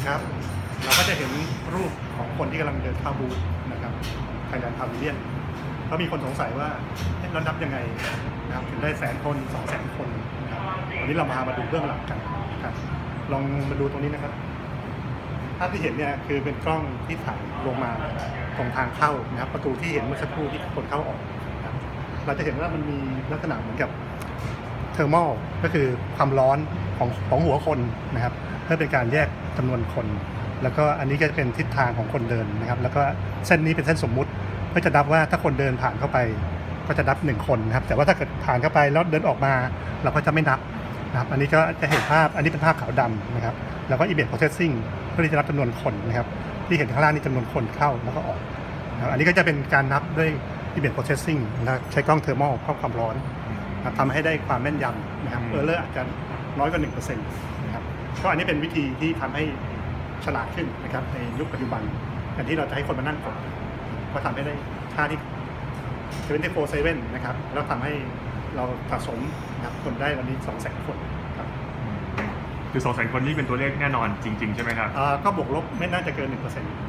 นะครับเราก็จะเห็นรูปของคนที่กำลังเดินเข้าบูธนะครับไทยแลนด์พาวิเลียนก็มีคนสงสัยว่าเรานับยังไงนะครับถึงได้100,000 คน 200,000 คนนะครับวันนี้เรามาดูเบื้องหลังกันนะครับลองมาดูตรงนี้นะครับภาพที่เห็นเนี่ยคือเป็นกล้องที่ถ่ายลงมาตรงทางเข้านะครับประตูที่เห็นเมื่อสักครู่ที่คนเข้าออกนะครับเราจะเห็นว่ามันมีลักษณะเหมือนกับเทอร์โมก็คือความร้อนของหัวคนนะครับเพื่อเป็นการแยกจำนวนคนแล้วก็อันนี้ก็จะเป็นทิศทางของคนเดินนะครับแล้วก็เส้นนี้เป็นเส้นสมมุติเพื่อจะนับว่าถ้าคนเดินผ่านเข้าไปก็จะนับ1คนนะครับแต่ว่าถ้าเกิดผ่านเข้าไปแล้วเดินออกมาเราก็จะไม่นับนะครับอันนี้ก็จะเห็นภาพอันนี้เป็นภาพขาวดำนะครับแล้วก็ image processing เพื่อที่จะนับจำนวนคนนะครับที่เห็นข้างล่างนี่จำนวนคนเข้าแล้วก็ออกนะครับอันนี้ก็จะเป็นการนับด้วย image processing นะครับใช้กล้องเทอร์โมเข้าความร้อนทำให้ได้ความแม่นยำนะครับerror อาจจะน้อยกว่า 1% นะครับก็อันนี้เป็นวิธีที่ทำให้ฉลาดขึ้นนะครับในยุคปัจจุบันแทนที่เราจะให้คนมานั่งกดก็ทำให้ได้ค่าที่24/7นะครับแล้วทำให้เราสะสมนะครับคนได้วันนี้ 200,000 คนครับคือ 200,000 คนนี่เป็นตัวเลขแน่นอนจริงๆใช่ไหมครับก็บวกลบไม่น่าจะเกิน 1%